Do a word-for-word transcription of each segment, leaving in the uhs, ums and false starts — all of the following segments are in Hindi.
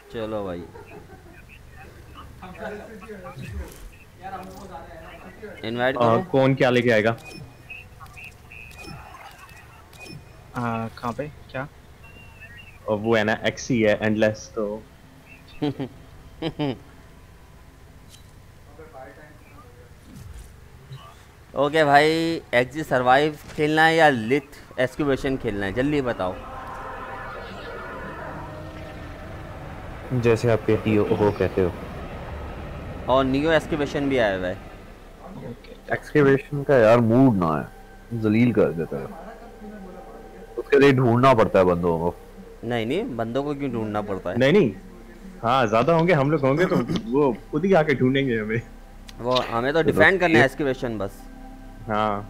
चलो भाई इनवाइट आ, करो। कौन क्या लेके आएगा? हाँ कहाँ पे क्या? और वो है ना एक्सी है एंडलेस तो। ओके भाई, एक्जी सरवाइव खेलना है या लिथ एस्क्यूवेशन खेलना है, जल्दी बताओ। जैसे आप कहती हो हो कहते हो। और नियो एस्क्यूवेशन भी आया हुआ है। ओके। एक्सकेवेशन का यार मूड ना है, जलील कर देता है। उसके लिए ढूंढना पड़ता है बंदों को। नहीं नहीं, बंदों को क्यों ढूंढना पड़ता है? नहीं नहीं, हाँ ज्यादा होंगे हम लोग होंगे तो वो खुद ही आके ढूंढेंगे हमें। वो हमें तो चलो डिफेंड करना है ठीक। एस्क्यूवेशन बस। हाँ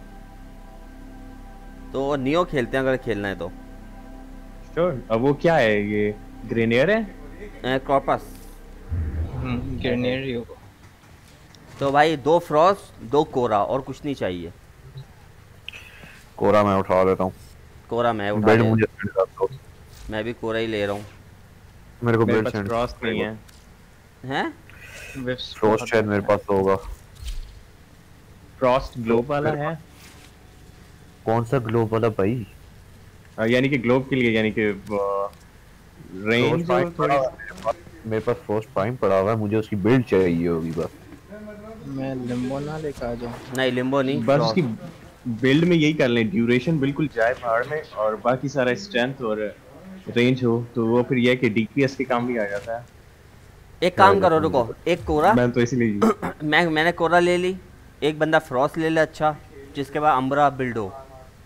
तो नियो खेलते हैं अगर खेलना है तो। श्योर। अब वो क्या है, ये ग्रेनियर है? क्रॉपस। हम्म ग्रेनेड होगा। तो भाई दो फ्रॉस्ट दो कोरा और कुछ नहीं चाहिए। कोरा मैं उठा लेता हूँ। कोरा मैं उठा बेड ले। मुझे सेंड कर दो। मैं भी कोरा ही ले रहा हूँ। मेरे को मेरे बेड पास सेंड। फ्रॉस्ट नहीं है। हैं? विफ्स फ्रोस्ट शायद मेरे पास होगा। फ्रॉस्ट ग्लोब वाला है? कौन सा ग्लोब वाला भाई? अ, यानी कि ग्लोब के लिए, यानी कि रेंज फ्रोस्ट प्राइम पड़ा थोड़ी। हुआ है मेरे पास। मेरे पास फ्रोस्ट प्राइम पड़ा हुआ है, मुझे उसकी बिल्ड चाहिए होगी बस। मैं लिम्बो ना लेकर आ जाऊँ। नहीं लिम्बो नहीं, बस उसकी फ्रॉस्ट। बिल्ड में यही कर लें, ड्यूरेशन बिल्कुल जाए पहाड़ में और बाकी सारा स्ट्रेंथ और रेंज हो, तो वो फिर यह है कि डीपीएस के काम भी आ जाता है। एक क्या काम करो, जाता रुको। मुझे? एक कोरा। मैं तो इसीलिए यूज। मैं मैंने कोरा ले ली। एक बंदा फ्रॉस्ट ले ले, अच्छा, जिसके बाद अम्ब्रा बिल्ड हो।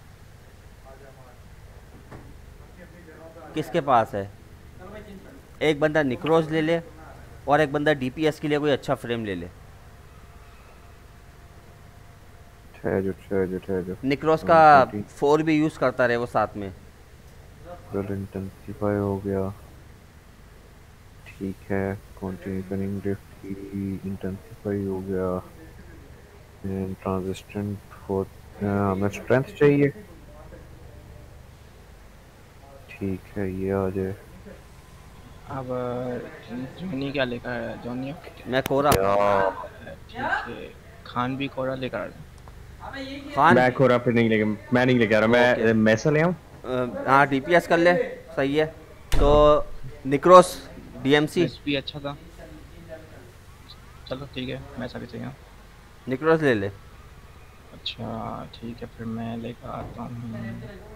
किसके पास है? एक बंदा निक्रोज ले ले और एक बंदा डीपीएस के लिए कोई अच्छा फ्रेम ले ले। ठहर ठहर ठहर। निक्रोज का फोर भी यूज़ करता रहे वो साथ में। इंटेंसिफाई हो गया, ठीक है। कंटिन्यू करेंगे, ड्रिफ्ट की इंटेंसिफाई हो गया। ट्रांजिस्टेंट फॉर हमें स्ट्रेंथ चाहिए। ठीक है ये आ जाए। अब जॉनी क्या लेकर आया? जॉनी मैं कोरा। ठीक है। खान भी कोरा लेकर आ रहा खान। मैं खोरा फिर नहीं लेके मैं नहीं लेके आ रहा, ओके। मैं मैसा ले आऊं। अ, हाँ डीपीएस कर ले। सही है। तो निक्रोस है। डीएमसी। विफ्स भी अच्छा था। चलो ठीक है, मैं सभी चाहिए। निक्रोस ले ले। अच्छा ठीक है, फिर मैं लेकर आता हूँ।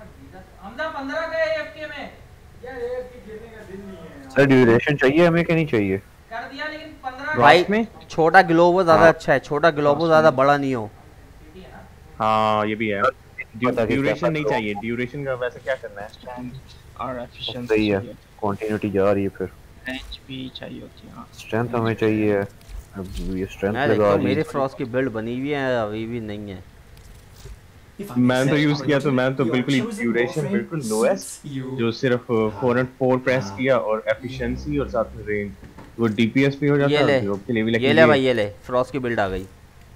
सर ड्यूरेशन चाहिए हमें कि नहीं चाहिए? भाई फ्रॉस्ट में? छोटा ग्लोबो ज़्यादा हाँ अच्छा है, छोटा ग्लोबो फ्रॉस्ट ज़्यादा में। बड़ा नहीं हो। हाँ ये भी है। पता कि ड्यूरेशन कैसा नहीं ग्लो। चाहिए, ड्यूरेशन का वैसे क्या करना है? स्ट्रेंथ और एफिशिएंसी सही है, चाहिए। कंटिन्यूटी जा रही है। फिर रेंज भी चाहिए होती है। हाँ स्ट्रेंथ range हमें भी। चाहिए। अब ये स्ट्रेंथ मैं देखता लगा हूँ ली। मेरे फ्रॉस्ट की बिल्ड बनी हुई है अभी भी नहीं है। मैंने तो यूज किया तो मैंने तो बिल्कुल ही ड्यूरेशन बिल्कुल लोएस्ट, जो सिर्फ फोर एंड फोर प्रेस किया और एफिशिएंसी और साथ में रेंज, वो डीपीएस भी हो ये जाता है ले, और ग्लोब के लिए भी। ये लेकिन ले ये भाई, ये ले फ्रॉस्ट की बिल्ड आ गई।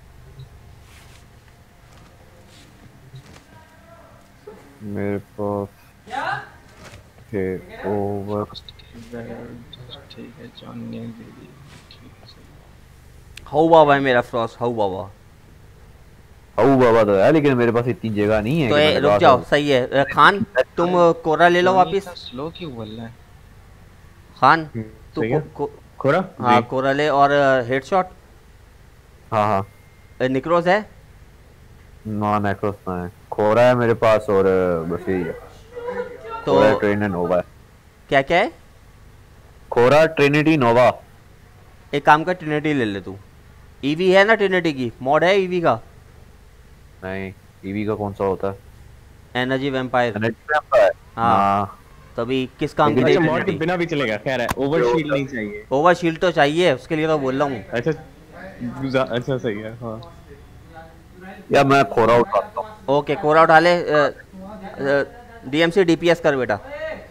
मेरे पास है ओवर। ठीक है, जॉनी ने दे दी। ठीक है सही। हाउ बाबा है मेरा फ्रॉस्ट, हाउ बाबा। हाउ बाबा तो है, लेकिन मेरे पास इतनी जगह नहीं है तो कि मैं ए, रुक लगा जाओ, सकूं। सही है। अ, खान तुम अ, कोरा ले लो जॉनी वापिस। इतना स्लो क्यों बोल रहा है? खान हम्म, तू सही को, है। को, खोरा हाँ जी। कोरा ले। और हेडशॉट हाँ हाँ। निक्रोस है। ना नेक्रोस ना है, खोरा है मेरे पास और अ, बस यही है। तो खोरा ट्रेन नोवा है। क्या क्या है? Khora Trinity Nova. एक काम कर, ट्रिनिटी ले ले तू। ईवी है ना ट्रिनिटी की, मॉड है ईवी का। नहीं, ईवी का कौन सा होता है? Energy vampire. एनर्जी लैंप का है ना। हाँ। तभी किस काम की लेकिन रही अच्छा मॉड के ट्रिनिटी? बिना भी चलेगा, खैर है, ओवर जो शील्ड होता नहीं चाहिए। ओवर शील्ड तो चाहिए, उसके लिए तो बोल रहा हूँ। अच्छा गुजा- अच्छा सही है हाँ। है, या मैं खोरा उठाता हूँ। ओके कोरा उठा ले। डीएमसी डीपीएस कर बेटा।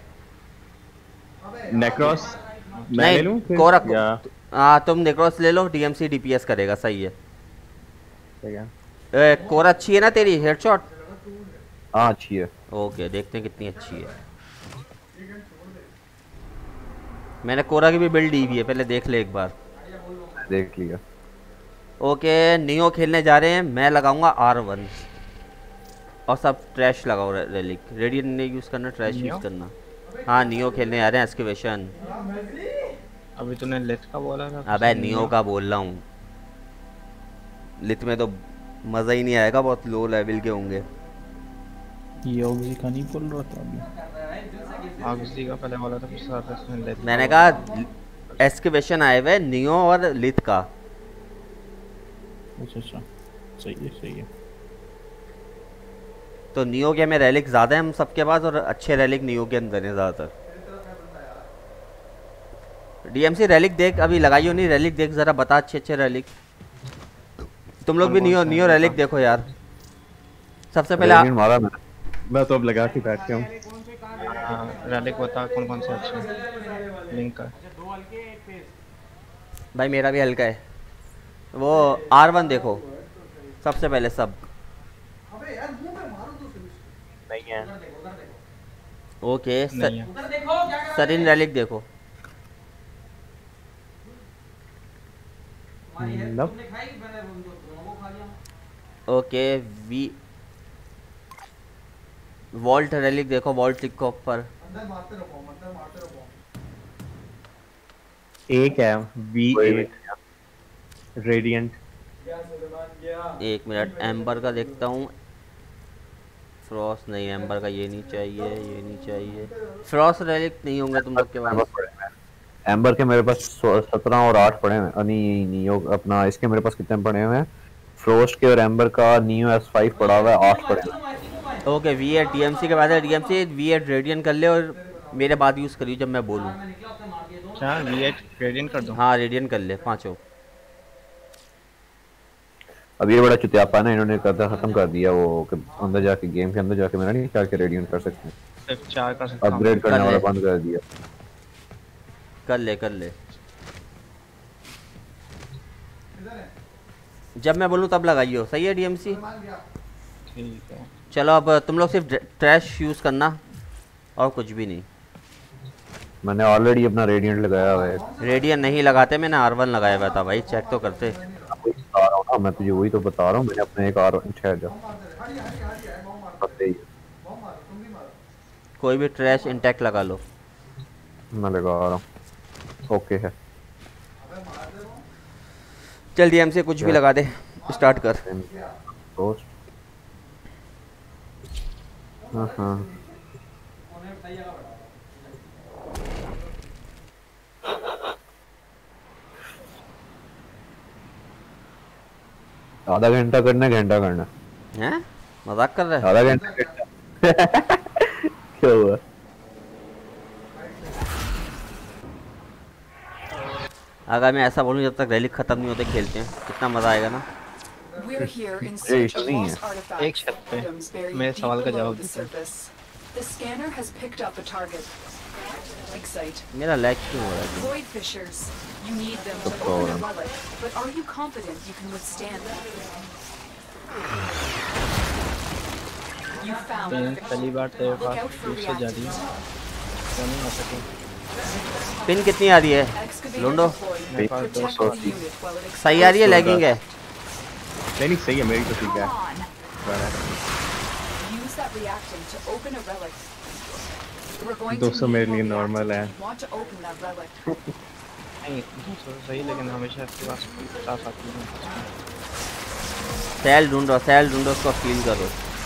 नेक्रोस मैं ले नहीं लूं फिर कोरा को, या? हाँ तुम नेक्रोस ले लो, डीएमसी डीपीएस करेगा। सही है। ठीक है। ए, कोरा अच्छी है ना तेरी हेडशॉट? हाँ अच्छी है। ओके देखते हैं कितनी अच्छी है। मैंने कोरा की भी बिल्ड दी हुई है, पहले देख ले एक बार। देख लिया। ओके नियो खेलने जा रहे हैं, मैं लगाऊंगा आर वन और सब ट्रैश लगाओ। रेलिक रेडियन नहीं यूज़ करना, ट्रैश यूज़ करना। हाँ नियो खेलने आ रहे हैं एक्सकेवेशन। अभी तूने लिथ का बोला था। अबे नियो का बोल रहा हूँ, लिथ में तो मज़ा ही नहीं आएगा, बहुत लो लेवल के होंगे। योगी का नहीं बोल रहा था अभी? आगजी का पहले बोला था, फिर साथ इसमें लिथ। मैंने कहा एक्सकेवेशन आए हुए नियो और लिथ का। अच्छा अच्छा सही है सही है। तो नियो के में रैलिक ज़्यादा है हम सबके पास, और अच्छे रैलिक नियो के अंदर है ज़्यादातर। डीएमसी रैलिक देख, अभी लगाई हो नहीं रैलिक, देख ज़रा बता अच्छे अच्छे रैलिक। तुम लोग भी नियो नियो रैलिक देखो यार। सबसे पहले आ... मारा मैंने। मैं तो अब लगा के बैठ गया हूँ। रैलिक बता कौन कौन से अच्छे लिंक का। भाई मेरा भी हल्का है। वो आर वन देखो सबसे पहले सब। नहीं है। ओके सर, सरिन रैलिक देखो। लब ओके वी वॉल्ट रैलिक देखो, वॉल्ट लिखो पर। एक है वी एट रेडियंट। एक मिनट एम्बर का देखता हूँ। फ्रॉस्ट नहीं, एम्बर का ये नहीं चाहिए, ये नहीं चाहिए। फ्रॉस्ट रैलिक नहीं होंगे तुम लोग के पास? एम्बर के मेरे पास सत्रह और आठ पड़े हैं। नहीं नियो अपना इसके मेरे पास कितने पड़े हुए हैं? फ्रोस्ट के और एम्बर का नियो एस फाइव पड़ा हुआ है, आठ पड़े हैं। ओके वी एट डीएमसी के बाद है, डीएमसी वी एट रेडियन कर ले और मेरे बाद यूज़ करियो जब मैं बोलूँ। क्या वी एट रेडियन कर दूँ? हाँ रेडियन कर ले पाँचों। अब ये बड़ा चुतियापा ना, इन्होंने करता खत्म कर दिया वो अंदर जाके, गेम के अंदर जाके मेरा नहीं क्या रेडियन कर सकते हैं, सिर्फ चार कर सकता हूं। अपग्रेड करने वाला बंद कर दिया। कर ले कर ले, जब मैं बोलूँ तब लगाइयो। सही है डीएमसी? ठीक है चलो अब तुम लोग सिर्फ ट्रैश यूज़ करना और कुछ भी नहीं। मैंने ऑलरेडी अपना रेडियंट लगाया हुआ है। रेडियन नहीं लगाते, मैंने आर वन लगाया हुआ था भाई, चेक तो करते। बता रहा हूँ ना, मैं तुझे वही तो बता रहा हूँ, मैंने अपने एक आर ठहर जा कोई भी ट्रैश इंटैक्ट लगा लो। मैं लगा रहा हूँ, ओके है। चल डीएमसी कुछ भी लगा दे, स्टार्ट कर। हाँ हाँ आधा घंटा करना, घंटा करना हैं? मजाक कर रहा है? आधा घंटा क्या हुआ? अगर मैं ऐसा बोलूं जब तक रैली खत्म नहीं होते खेलते हैं, कितना मजा आएगा ना। ये इशू नहीं है। एक छत पे मेरे सवाल का जवाब दीजिए। The scanner has picked up a target. Excite. मेरा लैग क्यों हो रहा है? Void fissures. You need them to open a relic, but are you confident you can withstand them? You found a पहली बार तेरे Look पास out for दूसरे जा रही है, reactants. तो नहीं आ सके। पिन कितनी आ रही है Excavator लोंडो? deployed. मेरे पास दो Protect सौ the unit while it सही आ रही है, लैगिंग है? नहीं नहीं सही है, मेरी तो ठीक है। Use that reactant to open a relic. We're going दो to सौ need मेरे more लिए नॉर्मल है। reactants. Want to open that relic. नहीं दो सौ सही, लेकिन हमेशा आपके पास पचास आती है। सेल ढूंढो, सेल ढूंढो, उसको फील करो।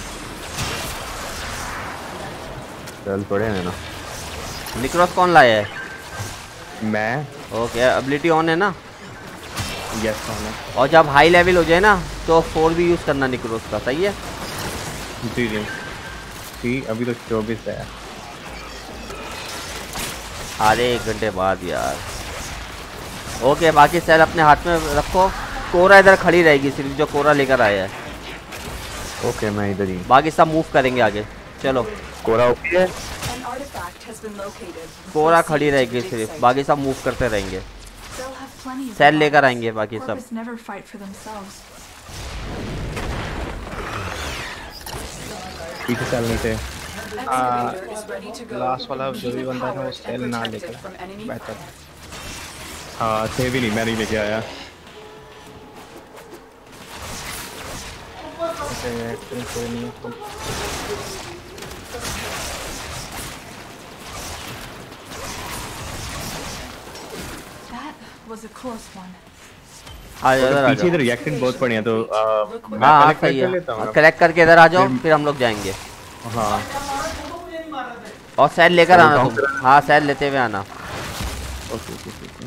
चल पड़े हैं ना। निक्रोस कौन लाया है? मैं ओके एबिलिटी ऑन है ना? यस ऑन है। और जब हाई लेवल हो जाए ना तो फोर भी यूज़ करना निक्रोस का, सही है? जी जी जी, अभी तो चौबीस है। अरे एक घंटे बाद यार। ओके बाकी सेल अपने हाथ में रखो। कोरा इधर खड़ी रहेगी सिर्फ, जो कोरा लेकर आया है। ओके मैं इधर ही। बाकी सब मूव करेंगे आगे। चलो कोरा ओके है। An artifact has been located. Khora खड़ी रहेगी सिर्फ, बाकी सब मूव करते रहेंगे। They'll have plenty of cell backup. लेकर आएंगे बाकी सब। Corvus never fight for themselves. पीछे चल नहीं थे। Excavator is ready to go. Last वाला जो Keep भी it बंदा है वो powered सेल and ना protected लेकर from enemy. बेहतर। हाँ थे भी नहीं, मैं नहीं लेके आया। ऐसे कोई नहीं है तो That was a close one. आ जाओ इधर आ पीछे इधर जाओ। रिएक्टेंट बहुत पड़े हैं तो आ, मैं हाँ हाँ पहले सही collect कर लेता हूँ है, ना। कलेक्ट करके इधर आ जाओ, फिर हम लोग जाएंगे। हाँ और सेल लेकर आना तुम। हाँ सेल लेते हुए आना। Okay okay okay.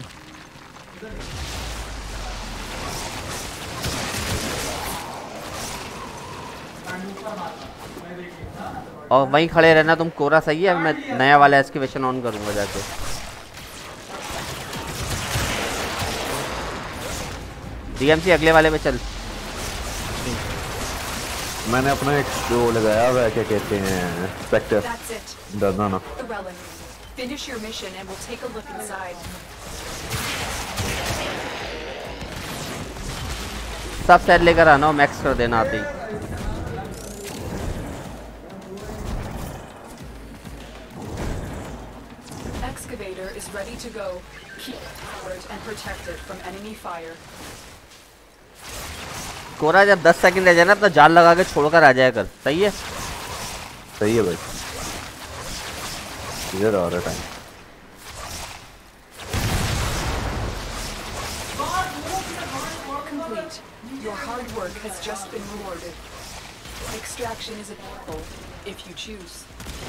और वहीं खड़े रहना तुम, कोरा सही है। मैं नया वाला एक्सकेवेशन ऑन करूंगा जाके। डीएमसी अगले वाले पे चल। मैंने अपना एक जो लगाया हुआ है, क्या कहते हैं, स्पेक्टर। That's it. डरना ना। The relic. Finish your mission and we'll take a look inside. सब सेल लेकर आना और मैक्स कर देना आते ही। Excavator is ready to go. Keep it powered and protected from enemy fire. कोरा जब दस सेकंड रह जाए ना तो जाल लगा के छोड़कर आ जाया कर, सही है? सही है भाई, इधर आ रहा time. Complete. Your hard work has just been rewarded. Extraction is available if you choose.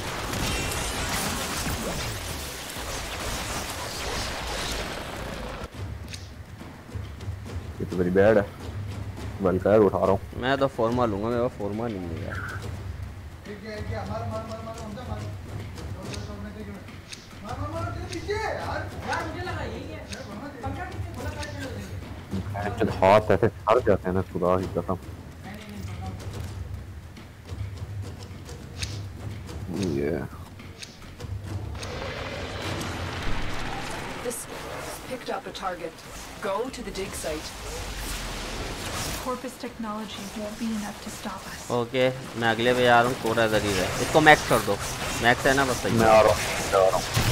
ये तो वेरी बैड है। बल का उठा रहा हूँ मैं तो फॉर्मा लूंगा, मेरा फॉर्मा नहीं है यार। जब हाथ ऐसे छड़ जाते हैं ना, खुदा ही कसम। ये This picked up a target. Go to the dig site. Corpus technology won't be enough to stop us. Okay मैं अगले पे आ रहा हूँ, कोरा इधर ही है। इसको मैक्स कर दो, मैक्स है ना बस सही। मैं आ रहा हूँ, मैं आ रहा हूँ।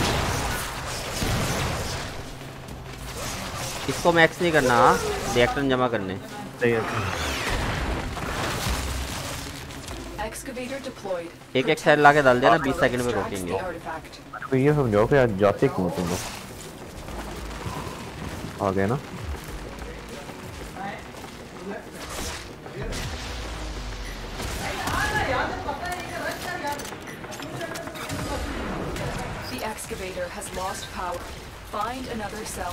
इसको मैक्स नहीं करना, हाँ रिएक्टर जमा करने। सही है। Excavator deployed. एक एक सेल ला के डाल देना, बीस सेकंड में Extracts रोकेंगे। the artifact. तो ये समझो कि आज जाते क्यों तुम लोग? आ गए ना? The excavator has lost power. Find another cell.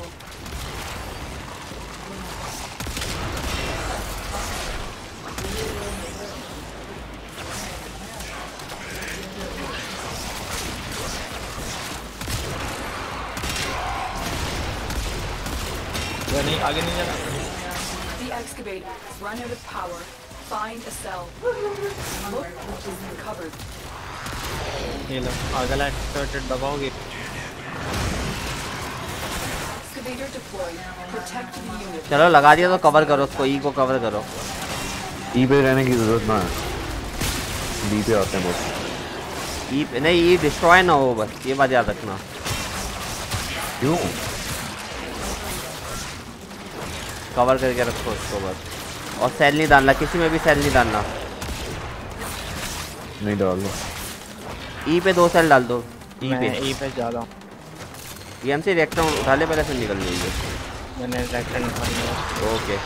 नहीं आगे नहीं जाना। The excavator has run out of power. Find a cell. Look what is uncovered. ये लो अगला एक्सपर्ट दबाओगे। Excavator deployed. Protect the unit. चलो लगा दिया तो कवर करो उसको, ई को कवर करो। ई पे रहने की जरूरत ना है, डी पे आते हैं बहुत। ई पे नहीं, ई डिस्ट्रॉय ना हो बस, ये बात याद रखना। क्यों? कवर करके रखो उसको बस। और सेल नहीं डालना, किसी में भी सेल नहीं डालना। नहीं डाल दो। ई पे दो सेल डाल दो, ई मैं पे। ई पे जा रहा हूँ। ईएमसी रिएक्टर उठा ले पहले, फिर निकल जाइए। मैंने रिएक्टर निकाल लिया। ओके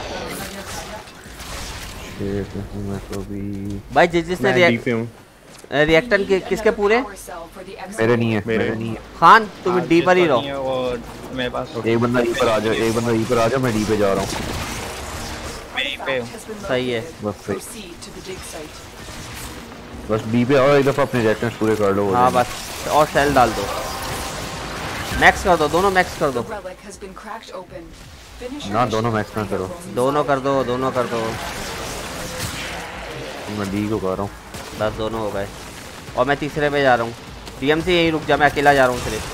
ठीक है, मैं तो भी भाई जिस जिसने मैं डी पे हूँ। रिएक्टर कि, किसके पूरे? Power cell for the मेरे नहीं है, मेरे मेरे नहीं है। खान तुम हाँ, डी पर ही जिसका रहो। नहीं है वो मेरे पास एक बंदा ई पर आ जाओ, एक बंदा ई पर आ जाओ, मैं डी पे जा रहा हूँ। artifact has been सही है। located. बस सही। Proceed to the dig site. बस डी पे आओ, एक दफा अपने रिएक्शंस पूरे कर लो। हाँ बस, और सेल डाल दो, मैक्स कर दो, दोनों मैक्स कर दो। The relic has been cracked open. Finish your ना mission दोनों and मैक्स ना find करो, out what's दोनों कर inside. दो, दोनों कर दो, मैं डी को कर रहा हूँ। बस दोनों हो गए। और मैं तीसरे पे जा रहा हूँ। डीएमसी यहीं रुक जा, मैं अकेला जा रहा हूँ सिर्फ।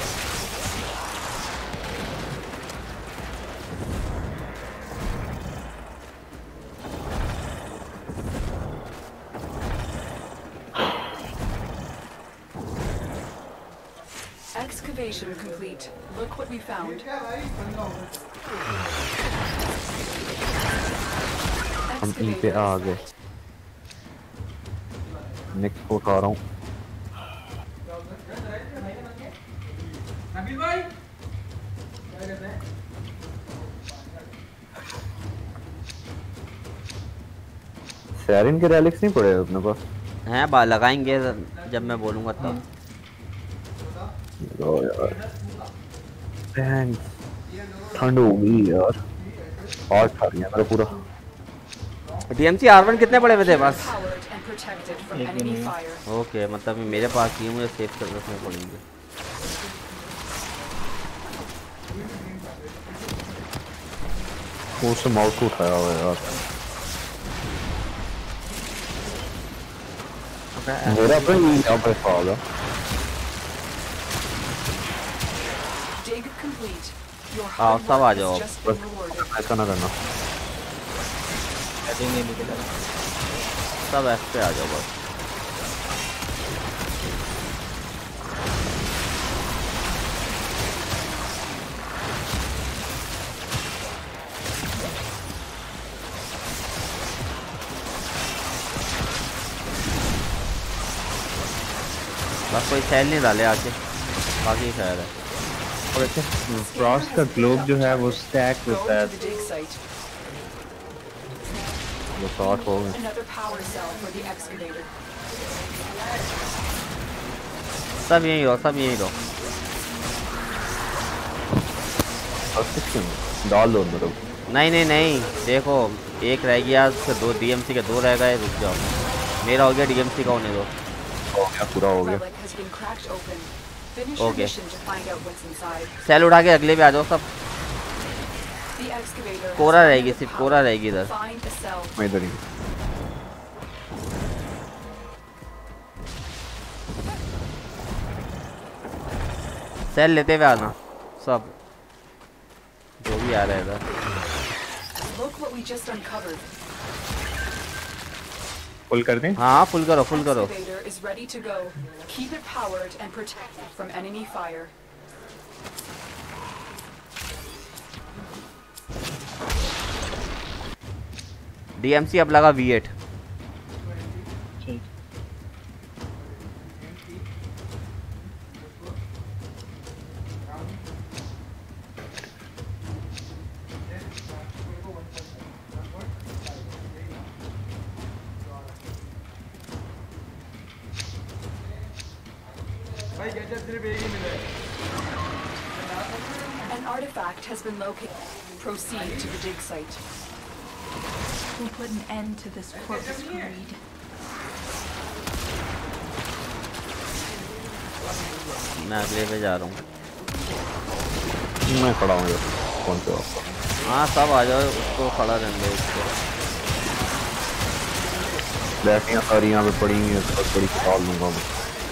Excavation complete. Look what we found. हम ई पे आ गए। नेक्स्ट को उठा रहा हूँ। सैरिन के रेलिक्स नहीं पड़े अपने पास? हैं बा लगाएंगे जब मैं बोलूँगा तब। ओ यार ठंड हो गई यार। और खा रही है मेरा पूरा। डीएमसी आर वन कितने पड़े हुए थे बस? एक ओके मतलब मेरे पास ही मुझे सेव कर रखने पड़ेंगे। वो से माउस उठाया हुआ है यार। मेरा पे यहाँ पे फाल है। आओ सब आ जाओ। बस ऐसा ना करना। सब एफ पे आ जाओ बस। बस कोई सेल नहीं डाले आके, बाकी खैर है। और अच्छा फ्रॉस्ट का ग्लोब जो है वो स्टैक होता है। वो शॉट हो गए। सब यहीं रहो, सब यहीं रहो। डाल दो अंदर। नहीं नहीं नहीं देखो एक रह गया, फिर दो डीएमसी के दो रह गए। रुक जाओ, मेरा हो गया, डीएमसी का होने दो। हो गया पूरा हो गया। ओके सेल उठा के अगले पे आ जाओ सब। कोरा रहेगी, सिर्फ कोरा रहेगी इधर। मैं इधर ही। सेल लेते हुए आना सब, जो भी आ रहा है इधर। फुल कर दें? हाँ फुल करो, फुल करो। डीएमसी अब लगा V eight. An artifact has been located. Proceed to the dig site. We'll put an end to this corpus greed. मैं अगले पे जा रहा हूँ। मैं खड़ा हूँ यार। कौन से आपका? हाँ सब आ जाओ, उसको खड़ा रहने दो इसको। बैठियाँ सारी यहाँ पे पड़ी हुई हैं, बहुत बड़ी निकाल लूँगा मैं।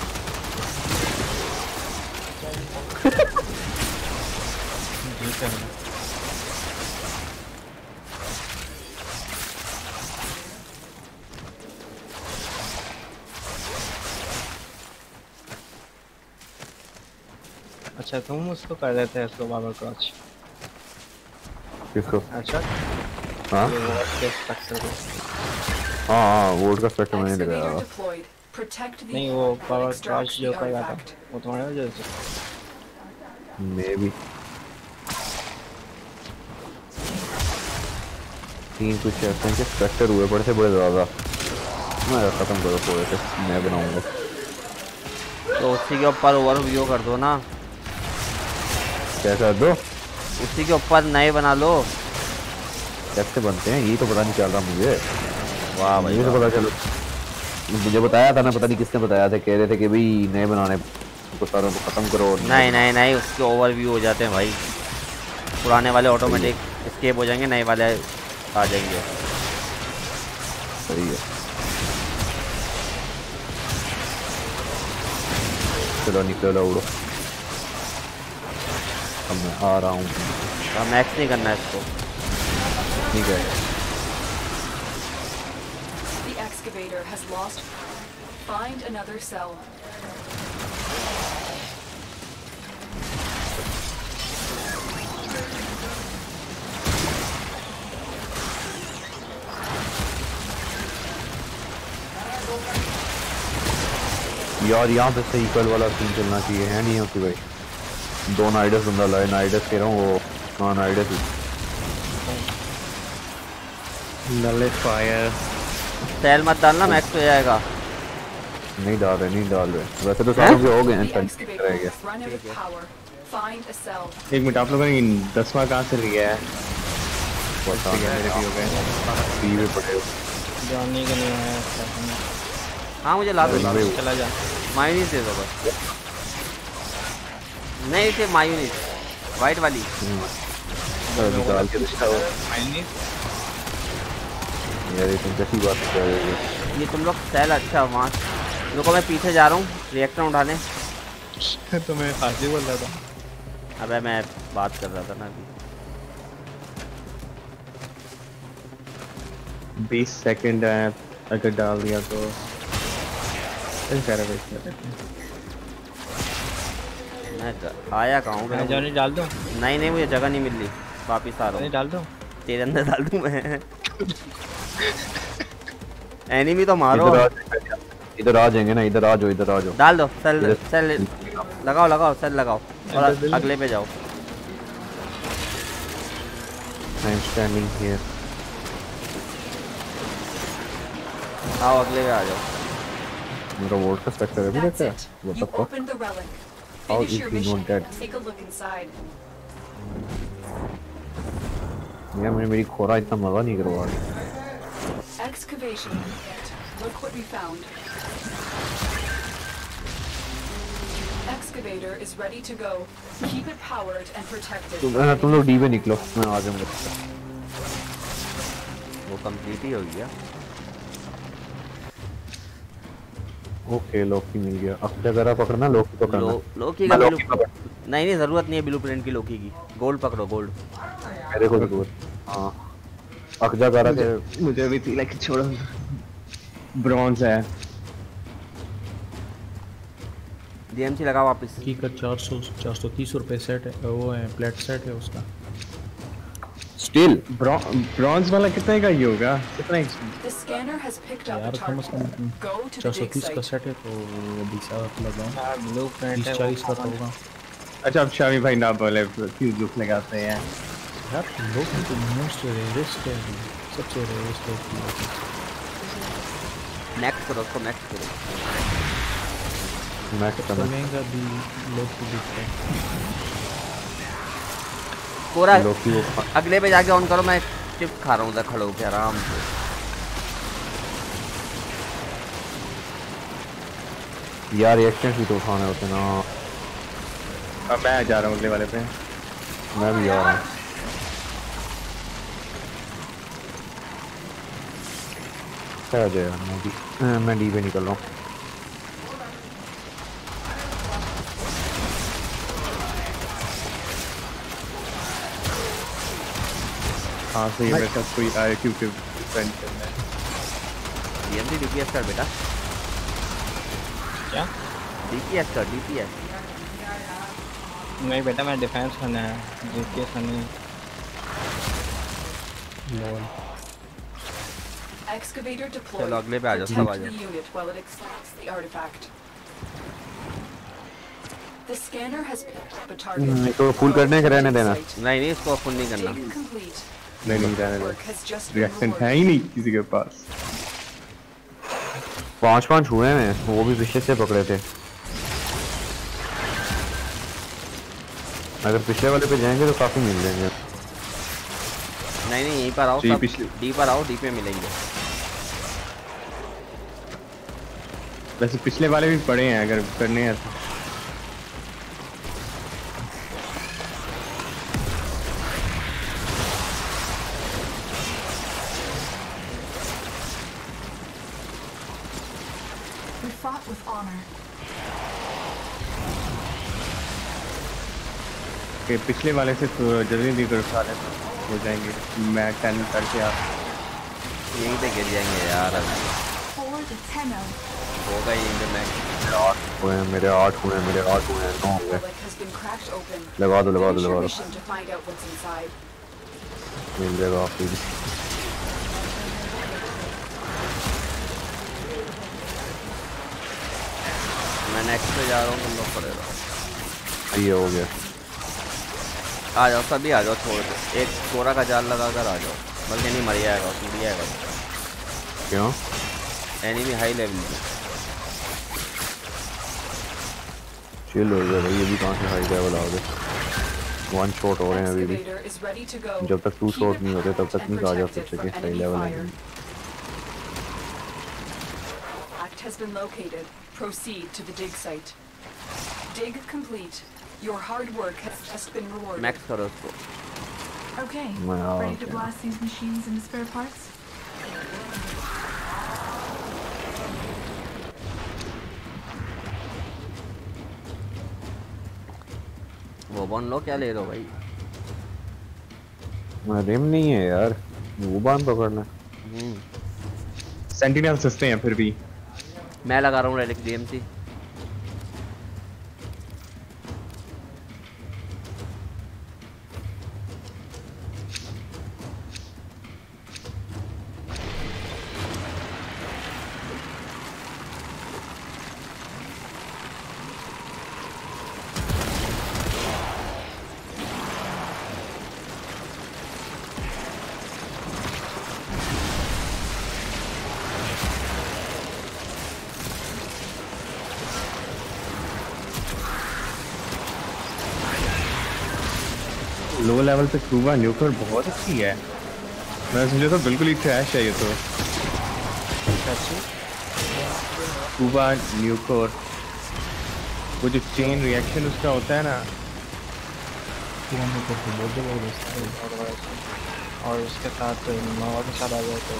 अच्छा तुम उसको कर देते हैं इसको बाबर क्रॉच। किसको? अच्छा हाँ ये वॉट के स्ट्रक्चर को। हाँ हाँ वोट का स्ट्रक्चर मैंने लगाया। नहीं वो बाबर क्रॉच जो कर रहा था वो तुम्हारे वजह से। मे बी तीन कुछ ऐसे हैं कि स्ट्रक्चर हुए पड़े थे बड़े ज़्यादा। मैं ख़त्म करो थोड़े से, मैं बनाऊँगा। तो उसी के ऊपर ओवरव्यू कर दो ना। क्या कर दो? उसी के ऊपर नए बना लो। कैसे बनते हैं यही तो पता नहीं चल रहा मुझे। वाह भाई, मुझे तो पता चलो, मुझे बताया था ना, पता नहीं किसने बताया था, कह रहे थे कि भाई नए बनाने को सारों को ख़त्म करो। नहीं नहीं नहीं उसके ओवरव्यू हो जाते हैं भाई। पुराने वाले ऑटोमेटिक स्केप हो जाएंगे, नए वाले आ जाएंगे। सही है। चलो निकलो उड़ो। अब मैं आ रहा हूँ। मैक्स नहीं करना है इसको। ठीक है। The excavator has lost. Find another cell. यार यहाँ पे सही इक्वल वाला सीन चलना चाहिए, है नहीं होती भाई। दो नाइडस बंदा लाए, नाइडस कह रहा हूँ वो, हाँ नाइडस ही। नलिफायर सेल मत डालना, मैक्स पे जाएगा। नहीं डाल रहे, नहीं डाल रहे, वैसे तो सारों के हो गए हैं, The चल excavator रह गया। has run out of power. Find a cell. एक मिनट, आप लोगों ने दसवां कहाँ से लिया है? पता ठीक है, मेरे भी हो गए। नहीं भी पड़े जॉनी के नहीं आया था। हाँ मुझे ला दो, ला दो। चला जा। मायोनीज दे दो बस। नहीं थे मायोनीज, वाइट वाली। अभी डाल के दिखा हो यार, ये तुम कैसी बात कर रहे हो? ये तुम लोग सेल अच्छा वहाँ। रुको मैं पीछे जा रहा हूँ रिएक्टर उठाने। तो मैं फाजी बोल रहा था। अबे मैं बात कर रहा था ना अभी। बीस सेकंड है, अगर डाल दिया तो मैं आया कहाँ हूँ? मैं जॉनी डाल दूँ? नहीं नहीं मुझे जगह नहीं मिल रही, वापिस आ रहा हूँ। डाल दूँ? तेरे अंदर डाल दूँ मैं? एनिमी तो मारो। इधर आ जाएंगे ना, इधर आ जाओ, इधर आ जाओ। डाल दो सेल, सेल लगाओ लगाओ, सेल लगाओ और अगले पे जाओ। I am standing here. आओ अगले पे आ जाओ। मेरा वोल्ट का स्ट्रक्चर अभी That's रहता है, it. What You the fuck. opened the relic. How Finish is your he mission. not dead? Take a look inside. यार मैंने मेरी खोरा इतना मजा नहीं करवा रही। Excavation. Look what we found. Excavator is ready to go. Keep it powered and protected. तुम हाँ, तुम लोग डी पे निकलो, मैं आ जाऊंगा। वो कंप्लीट ही हो गया। ओके लोकी मिल गया। अब क्या करा, पकड़ना लोकी पकड़ना। लो, लोकी का मैं ब्लू लोकी पकड़, नहीं नहीं जरूरत नहीं है ब्लूप्रिंट की लोकी की। गोल्ड पकड़ो गोल्ड। मेरे को जरूरत। हाँ अकजा करा के मुझे अभी थी लाइक छोड़ो। ब्रॉन्ज है। डीएमसी लगा वापस। की का चार सौ चार सौ तीस रुपये सेट है, वो है प्लेट सेट है उसका। स्टील ब्रॉन्ज वाला कितने का ही होगा? कितना The scanner has picked up यार a कम से target. Come Go to the चार सौ dig तीस का site. सेट है तो अभी साथ लगाऊं। हाँ ब्लू प्रिंट तीस है। चालीस का तो होगा। अच्छा अब शामी भाई ना बोले क्यों दुख लगाते हैं? यार लोग तो मोस्ट रेयरेस्ट है, सबसे रेयरेस्ट है। नेक्स्ट करो उसको, नेक्स्ट करो। मैं सबसे करना महंगा भी लोग को दिखता है। पूरा लोकी वो अगले पे जाके ऑन करो। मैं चिप्स खा रहा हूँ उधर खड़े होके आराम से। यार रिएक्शन भी तो उठाने होते ना। अब मैं जा रहा हूँ अगले वाले पे। मैं भी आ रहा हूँ। क्या जाए यार, मैं भी मैं डी पे निकल रहा हूँ। हाँ सही है, मेरे साथ कोई आया क्योंकि फ्रेंड करना है। डीएमसी डीपीएस कर बेटा। क्या? डीपीएस कर डीपीएस। नहीं बेटा मैं डिफेंस करना है, जीपीएस करनी है। Excavator deployed. चलो अगले पे आ जाओ, सब आ Protect जाओ। the unit while it extracts the artifact. The scanner has picked up a target. हम्म, तो फुल करने के रहने देना। नहीं नहीं इसको फुल नहीं करना। Taken complete. नहीं नहीं रहने दो, Work has just been reaction है rewarded. ही नहीं किसी के पास। पांच पांच हुए हैं, वो भी पीछे से पकड़े थे। अगर पिछले वाले पे जाएंगे तो काफी मिल जाएंगे। नहीं नहीं यहीं पर आओ, जी, सब पिछले- डी पर आओ, डी पे मिलेंगे। वैसे पिछले वाले भी पड़े हैं अगर करने हैं तो। We fought with honor. कि पिछले वाले से तो जल्दी नहीं कर पा रहे तो हो जाएंगे। मैं टेन करके आ यहीं पे गिर जाएंगे यार। अभी Four to ten of. होगा यहीं पे मैच। हुए हैं मेरे, आठ हुए हैं मेरे, आठ हुए हैं, नौ हो गए। Relic has been cracked open. लगा दो लगा दो Finish your लगा दो, mission to find out what's inside. मिल जाएगा आपको भी। मैं नेक्स्ट पे जा रहा हूँ, तुम लोग पड़े रहो। ये हो गया। आ जाओ सभी आ जाओ, छोड़ दो, एक कोरा का जाल लगा कर आ जाओ, बल्कि नहीं मर जाएगा, सीढ़ी आएगा। क्यों? एनिमी हाई लेवल में। चिल हो गया भाई, ये भी कहाँ से हाई लेवल आ गए। वन शॉट हो रहे हैं अभी भी, जब तक टू शॉट नहीं होते तब तक नहीं कहा जा सकते कि हाई लेवल है। Has been located. Proceed to the dig site. Dig complete. Your hard work has just been rewarded. Max करो उसको। Okay. Wow, Ready to okay. blast these machines into spare parts? वो बन लो, क्या ले रहे हो भाई? रिम नहीं है यार, वो बांध पकड़ना। सेंटिनल सस्ते हैं फिर भी। मैं लगा रहा हूँ रेलिक डीएमसी। लो लेवल पे क्यूबा न्यूक्लियर बहुत अच्छी है। मैं समझा तो बिल्कुल ही ट्रैश है ये तो। क्यूबा न्यूक्लियर वो जो चेन रिएक्शन उसका होता है ना, बहुत जबरदस्त है। और उसके साथ नवा के साथ आ जाए तो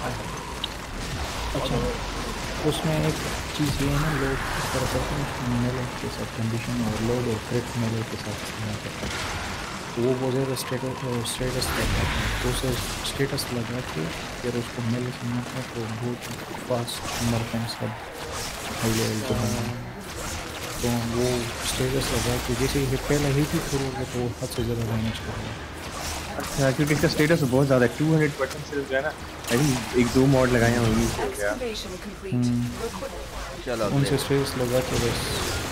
अच्छा, उसमें एक चीज़ ये है ना, लोग इस तरह करते हैं मेले के साथ कंडीशन और लोड और क्रिट मेले के साथ इस्तेमाल करते हैं, तो वो बहुत ज़्यादा स्टेटस स्टेटस लगाते हैं, तो उसे स्टेटस लगा के फिर उसको मेले से मारते हैं तो बहुत फास्ट मरते हैं सब हाई लेवल पे। तो वो स्टेटस लगा के जैसे ही पहले हिट ही करोगे तो हद से ज़्यादा डैमेज करेगा। अच्छा क्योंकि इसका स्टेटस बहुत ज़्यादा है, टू हंड्रेड परसेंट सिर्फ जो है ना, आई थिंक एक दो मॉड लगाए हैं वही हो गया। चलो उनसे स्टेटस लगा के बस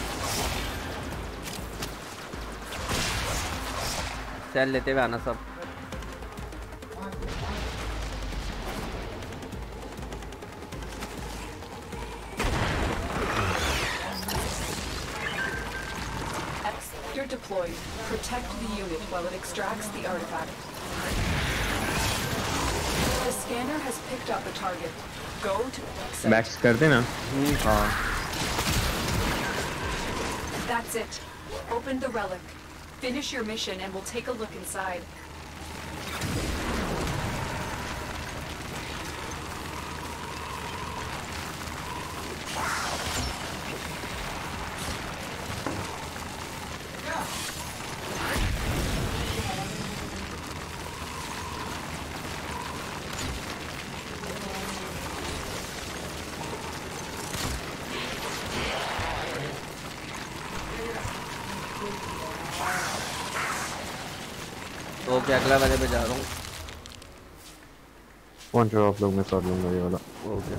सेल लेते हुए आना सब। You're deployed. Protect the unit while it extracts the artifact. The scanner has picked up a target. Go to max कर देना। हाँ That's it. Open the relic. Finish your mission and we'll take a look inside. तो क्या अगला वाले पे जा रहा हूँ। कौन सा आप लोग मैं कर लूँगा ये वाला। Okay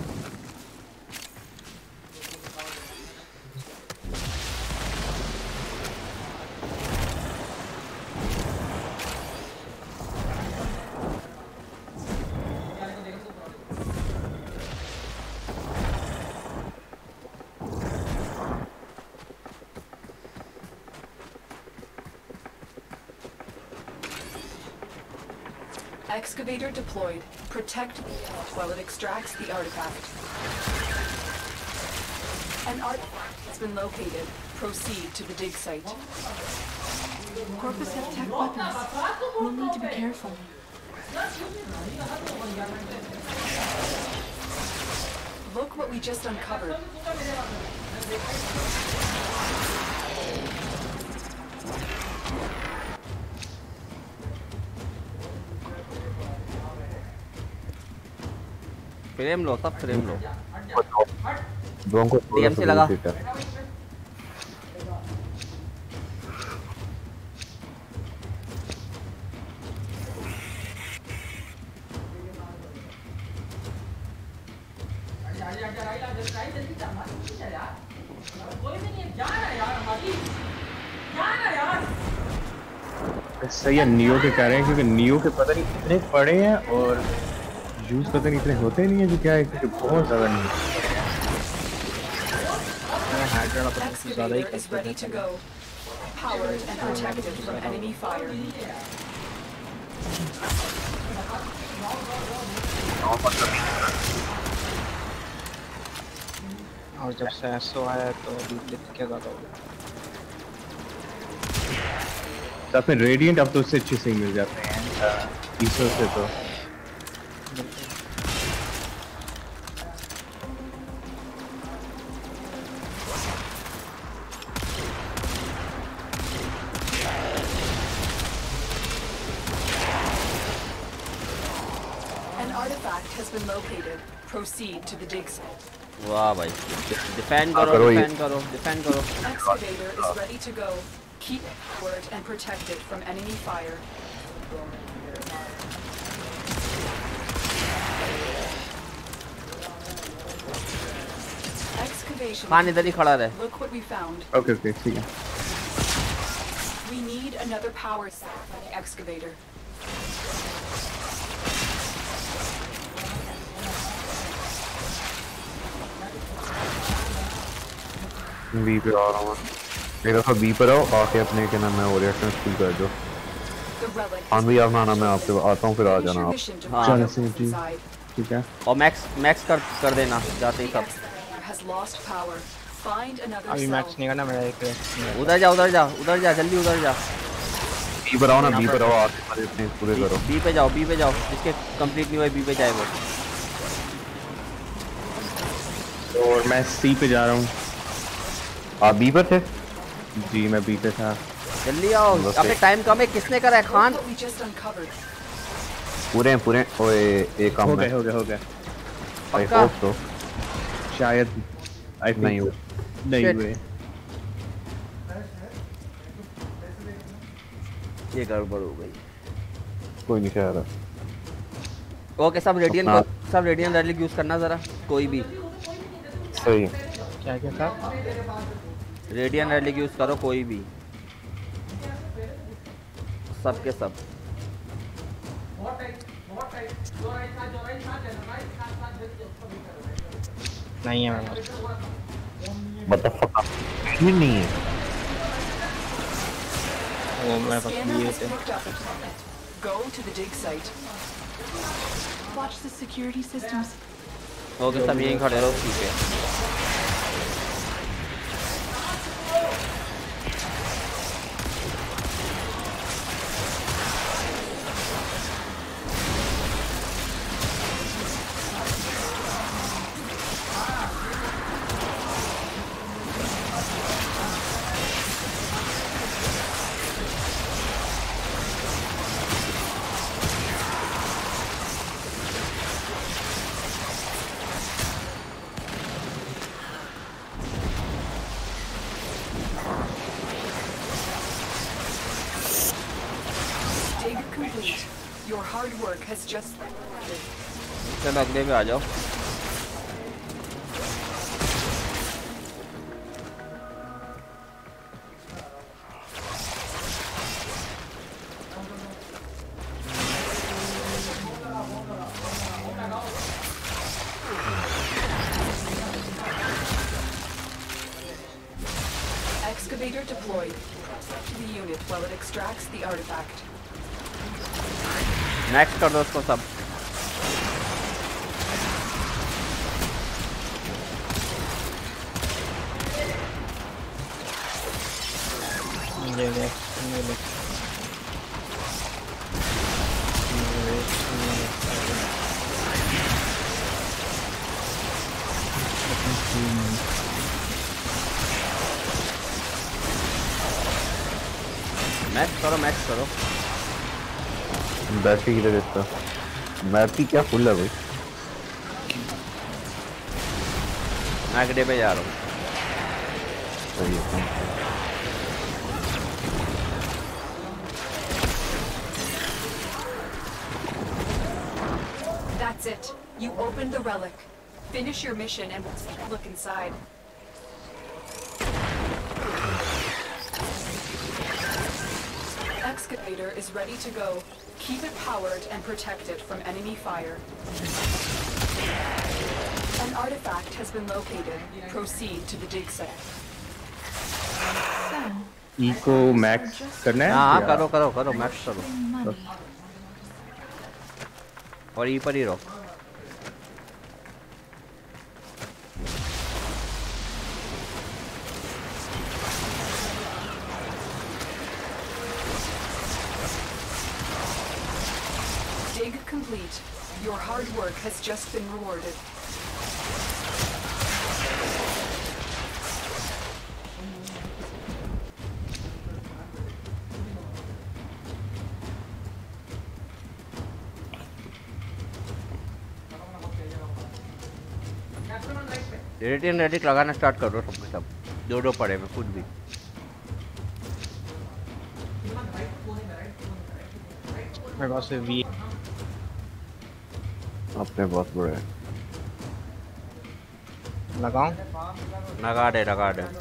Excavator deployed. Protect while it extracts the artifact. An artifact has been located. Proceed to the dig site. Corpus have tech weapons. We'll need to be careful. Look what we just uncovered. Frame लो, सब फ्रेम लो। डीएमसी लगा। सही है, नियो के कह रहे हैं क्योंकि नियो के पता नहीं इतने पड़े हैं और यूज पता नहीं इतने होते नहीं है जो क्या है क्योंकि बहुत ज़्यादा नहीं Excavator is ready to go. Powered and protected from enemy fire. और जब से एसओ आया तो रिप्लेस क्या ज़्यादा हो गया। तो फिर रेडिएंट अब तो उससे अच्छे से मिल जाते हैं ईसो से तो। An artifact has been located. Proceed to the dig site. वाह भाई, डिफेंड करो, डिफेंड करो, डिफेंड करो। Excavator is ready to go. Keep forward and protected from enemy fire. Excavation. Khan इधर ही खड़ा रहे। Look what we found. Okay okay ठीक है। We need another power set for the excavator. B पे आ रहा हूँ, एक दफ़ा बी पर आओ, आके अपने के नाम में वो रिएक्शन शुरू कर दो। हाँ भी आप आना, मैं आपके आता हूँ, फिर आ जाना आप। हाँ चलो सही ठीक ठीक है। और मैक्स मैक्स कर कर देना जाते ही सब। अभी मैक्स नहीं करना मेरा एक। उधर जा उधर जा उधर जा जल्दी उधर जा। बी पर आओ ना, बी पर आओ, आके सारे अपने पूरे करो। बी पे जाओ, बी पे जाओ, जिसके कंप्लीट नहीं हुए बी पे जाए वो। और मैं सी पे जा रहा हूँ। आप बी पर थे? जी मैं बी पे था। जल्दी आओ, अपने टाइम कम है। किसने करा है खान? पूरे पूरे ओए एक काम हो गए हो गए हो गए। आई होप तो शायद आई नहीं हुए नहीं हुए। ये गड़बड़ हो गई। कोई नहीं शायद। ओके सब रेडियन को सब रेडियन रैलिक यूज करना जरा, कोई भी। सही क्या क्या था? रेडियन रैलिक यूज करो कोई भी, सब के सब। नहीं है मेरे पास। What the fuck? ये नहीं है। वो मेरे पास ये थे। Go to the dig site. Watch the security systems. Okay सब यहीं खड़े रहो, ठीक है। Your hard work has just. चलो अगले पे आ जाओ। Excavator deployed. To the unit while it extracts the artifact. Next कर दो उसको सब। ये ले ये ले मैक्स करो मैक्स करो। बैटरी किधर है इसका? बैटरी क्या फुल है भाई? मैं अगले पे जा रहा हूँ। सही है। That's it. You opened the relic. Finish your mission and look inside. excavator is ready to go. Keep it powered and protect it from enemy fire. An artifact has been located. Proceed to the dig site. So, echo max करना है हाँ या? करो करो करो मैक्स करो money. और ई पर ही रहो Dig complete. Your hard work has just been rewarded. Radiant relic लगाना स्टार्ट कर दो सब सब दो दो पड़े में कुछ भी मेरे पास वी अपने बहुत बड़े लगाऊं लगा दे लगा दे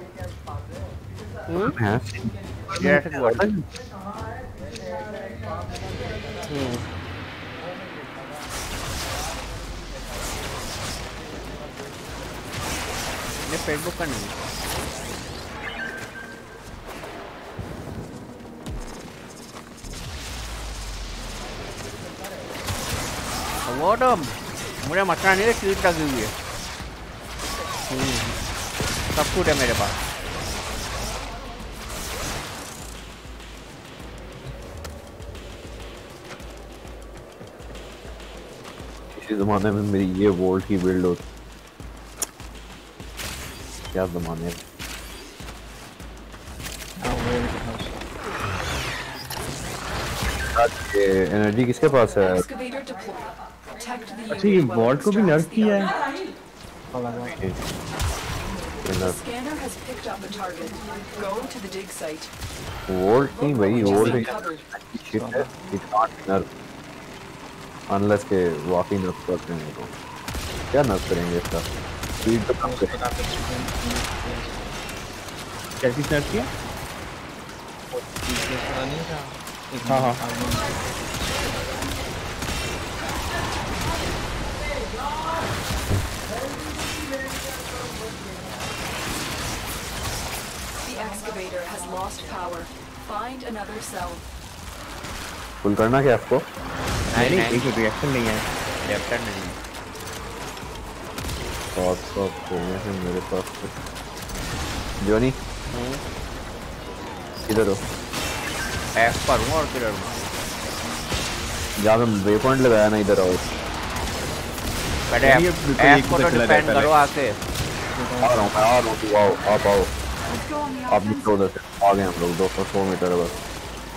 हैं ये ऐसे क्यों है? ये फेसबुक का नहीं वो तो मुझे मसला नहीं है शीट लगी हुई है सब कुछ है मेरे पास इसी जमाने में मेरी ये वोल्ट की बिल्ड होती क्या जमाने ये एनर्जी किसके पास है Excavator deployed. Protect the अच्छा ये वॉल्ट को भी नर्फ किया है The scanner has picked up a target. Go to the dig site. Volt नहीं भाई वोल्ट Covered. शिट है इट नॉट नर्फ अनलेस के वाकई नर्फ करते हैं तो क्या नर्फ करेंगे इसका स्पीड तो कम करेंगे कैसी नर्फ किया हाँ हाँ The excavator has lost power. Find another cell. Full करना क्या आपको नहीं नहीं नहीं एक रिएक्शन नहीं है लेफ्ट नहीं है बहुत सब होने हैं मेरे पास जोनी इधर हो एफ पर हूँ और किधर हूँ जहाँ मैं वे पॉइंट लगाया ना इधर आओ पहले ये एफ बिल्कुल एफ एक को तो से चला डिपेंड जाता है। करो आके आ रहा हूँ मैं आ रहा हूँ तू आओ आप आओ Let's go on the आप निकलो उधर से आ गए हम लोग दो सौ सौ मीटर है बस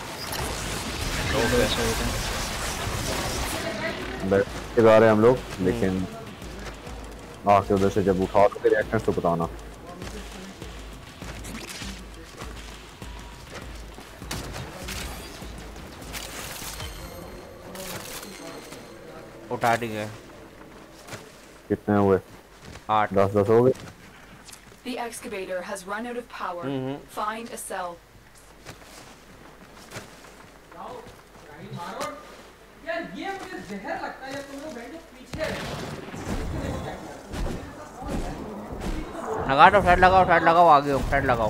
बैठ के जा रहे हैं हम लोग लेकिन आके उधर से जब उठा तो रिएक्शन तो बताना उठा देंगे कितने हुए आठ दस दस हो गए The excavator has run out of power. Mhm. Find a cell. लगा दो साइड लगाओ साइड लगाओ आगे साइड लगाओ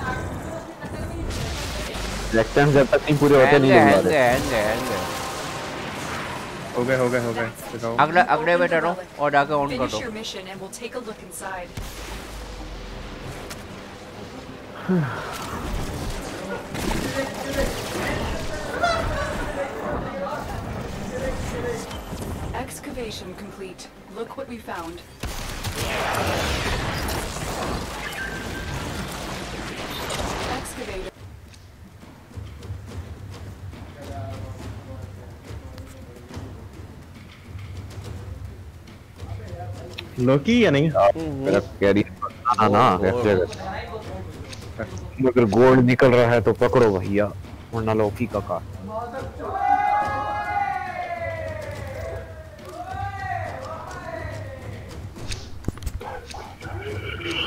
रिएक्शन जब तक नहीं पूरे होते नहीं हैंगे लगा हैंगे रहे हैंगे हैंगे हो गए हो गए हो गए दिखाओ अगले अगले पे चलो और जाके ऑन कर Finish दो your mission and we'll take a look inside. Excavation complete. Look what we found. Excavator. लोकी या नहीं मेरा कैरी ना ना कैसे अगर गोल्ड निकल रहा है तो पकड़ो भैया वरना लौकी का का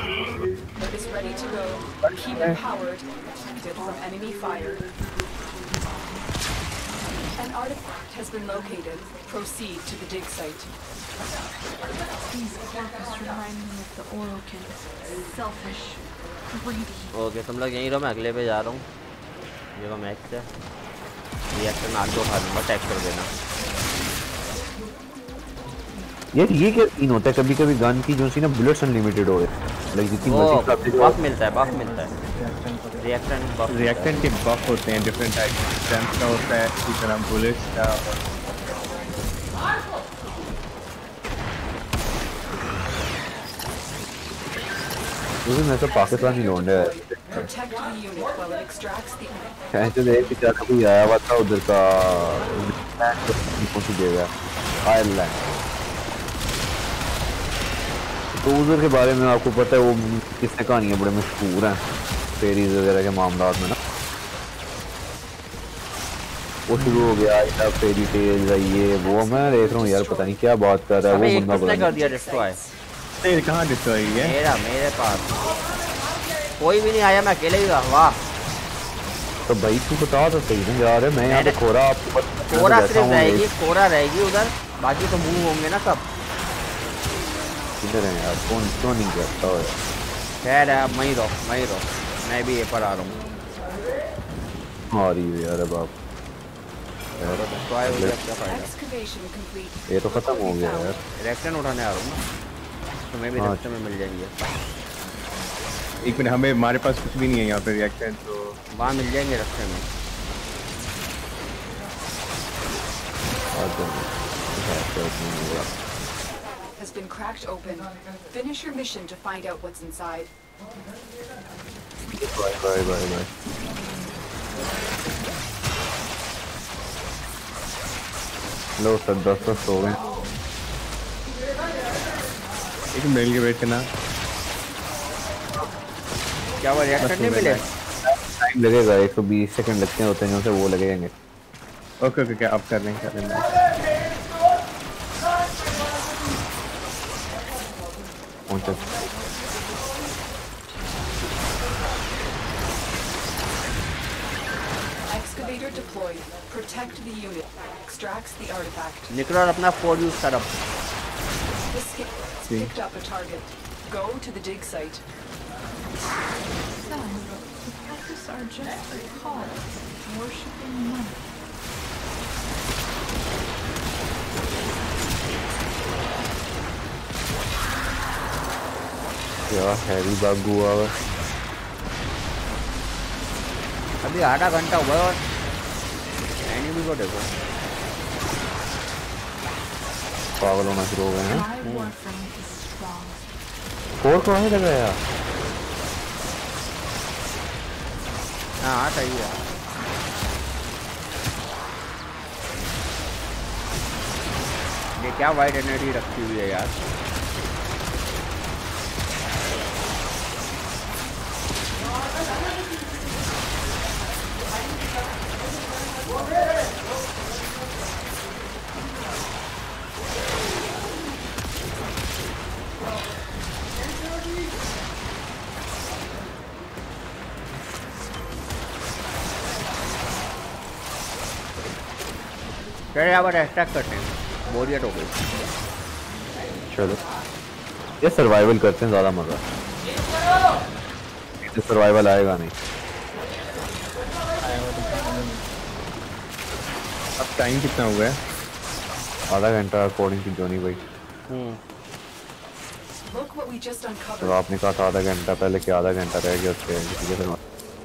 Is ready to go. Keep it powered. Protected from enemy fire. An artifact has been located. Proceed to the dig site. These corpus remind me of the Orokin. Selfish, greedy. Okay तुम लोग यहीं रहो, मैं अगले पे जा रहा हूँ। ये वो मैक्स है, रिएक्टर नाक को खा लूँगा, टैग कर देना। ये ये क्या सीन होता है कभी कभी गन की जो सी ना बुलेट्स अनलिमिटेड हो गए, लाइक जितनी मर्जी काफी बफ मिलता है, बफ मिलता है, रिएक्टेंट बफ, रिएक्टेंट के बफ होते हैं डिफरेंट टाइप के, स्ट्रेंथ का होता है, इसी तरह बुलेट्स का। वो भी मैं तो पाकिस्तानी लौंडे है, ऐसे देख के क्या कोई आया हुआ था उधर का कौन सी जगह आयरलैंड, तो उधर के बारे में आपको पता है वो किसने कहानियाँ बड़े मशहूर हैं फेरीज वगैरह के मामलात में ना, वो शुरू हो गया इतना फेरी टेल्स है ये वो, मैं देख रहा हूँ यार पता नहीं क्या बात कर रहा है वो बंदा, किसने कर दिया डिस्ट्रॉय? तेरे कहाँ डिस्ट्रॉय है? मेरा मेरे पास कोई भी नहीं आया, मैं अकेले ही था। वाह, तो भाई तू बता तो सही ना यार, मैं यहाँ पे खोरा कोरा सिर्फ रहेगी, कोरा रहेगी उधर, बाकी तो मूव होंगे ना सब। किधर है यार, कौन क्यों नहीं करता है? खैर है, अब वहीं रहो, वहीं रहो, मैं भी ये पर आ रहा हूँ। आ रही है यार अब आप, ये तो खत्म हो गया यार, रिएक्शन उठाने आ रहा हूँ ना, तुम्हें भी रास्ते में मिल जाएंगे। एक मिनट, हमें हमारे पास कुछ भी नहीं है यहाँ पे रिएक्टेंट, तो वहाँ मिल जाएंगे रास्ते में। Has been cracked open. Finish your mission to find out what's inside. Bye bye bye bye. लो सर दस दस हो गए। एक मिल के वेट करना। क्या वो रिएक्टर नहीं मिले? टाइम लगेगा, एक सौ बीस सेकंड लगते हैं होते हैं, उनसे वो लगेंगे। ओके ओके क्या अब कर लेंगे कर लेंगे। Excavator deployed. Protect the unit. Extracts the artifact. निकलो और अपना फोर यूज कर अब। This picked up a target. Go to the dig site. Son, the practice are just a cult, worshipping money. क्या हैवी बाग हुआ है अभी आधा घंटा हुआ और एनिमी को देखो पागल होना शुरू हो गए हैं। फोर को है लगा यार। हाँ सही है। ये क्या वाइड एनर्जी रखी हुई है यार। चलो यहाँ पर अटैक करते हैं, बोरियत हो गई। चलो ये सर्वाइवल करते हैं, ज़्यादा मज़ा। ये सर्वाइवल आएगा नहीं। अब टाइम कितना हुआ है? आधा घंटा अकॉर्डिंग टू जॉनी भाई। तो आपने कहा था आधा घंटा पहले, क्या आधा घंटा रह गया उसके किसी के।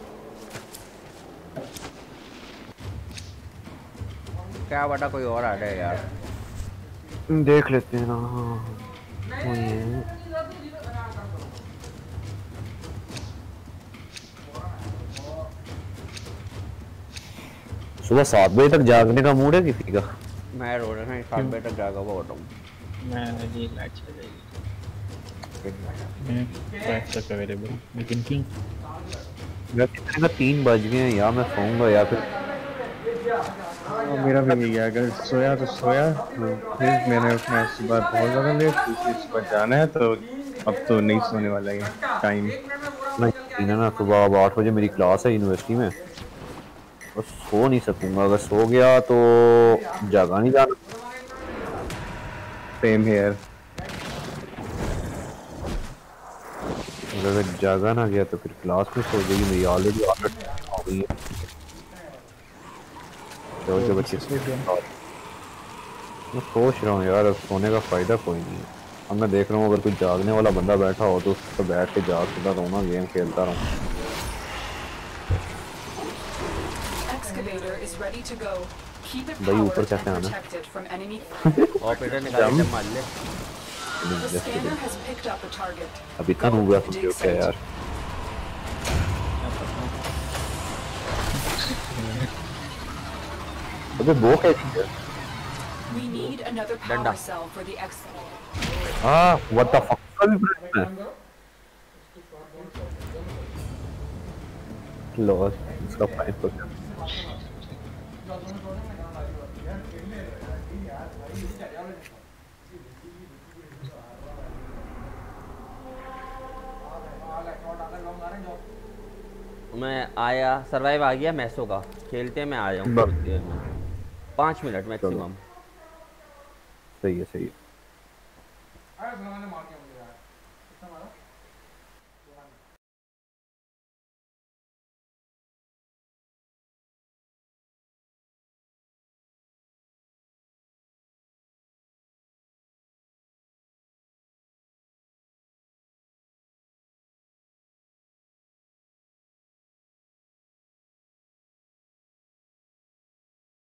क्या बता कोई और आ रहा है यार, देख लेते हैं ना। वही सुबह सात बजे तक जागने का मूड है किसी का? मैं रो रहा हूँ, सात बजे तक जागा हुआ होता हूँ मैं। जी लाइट चल जाएगी, मैं लाइट तक अवेलेबल, लेकिन किंग मैं कितने का तीन बज गए हैं, या मैं सोऊंगा या फिर मेरा भी नहीं गया। अगर सोया तो सोया, तो फिर मैंने उठना सुबह बहुत ज़्यादा लेट, क्योंकि सुबह जाना है, तो अब तो नहीं सोने वाला है टाइम। नहीं ना, सुबह अब आठ बजे मेरी क्लास है यूनिवर्सिटी में, तो सो नहीं सकूंगा, अगर सो गया तो जागा नहीं जाना। Same here. अगर जागा ना गया तो फिर क्लास में सो जाएगी, मेरी ऑलरेडी आदत हो गई है। तो जो बच्चे मैं सोच रहा हूँ यार, अब सोने का फायदा कोई नहीं है। अब मैं देख रहा हूँ अगर कोई जागने वाला बंदा बैठा हो तो उसको बैठ के जाग सकता रहूँ ना, गेम खेलता रहूँ। भाई ऊपर कैसे आना? ऑपरेटर ने गाड़ी से मार ले। अभी इतना हो गया समझो क्या यार। अबे वो कैसी है? डंडा। हाँ what the fuck का भी ब्रेक है? लॉस इसका फाइन तो क्या? मैं आया, सरवाइव आ गया मैसो का, खेलते हैं, मैं आ जाऊँ कुछ देर में, पाँच मिनट मैक्सिमम। सही है सही है।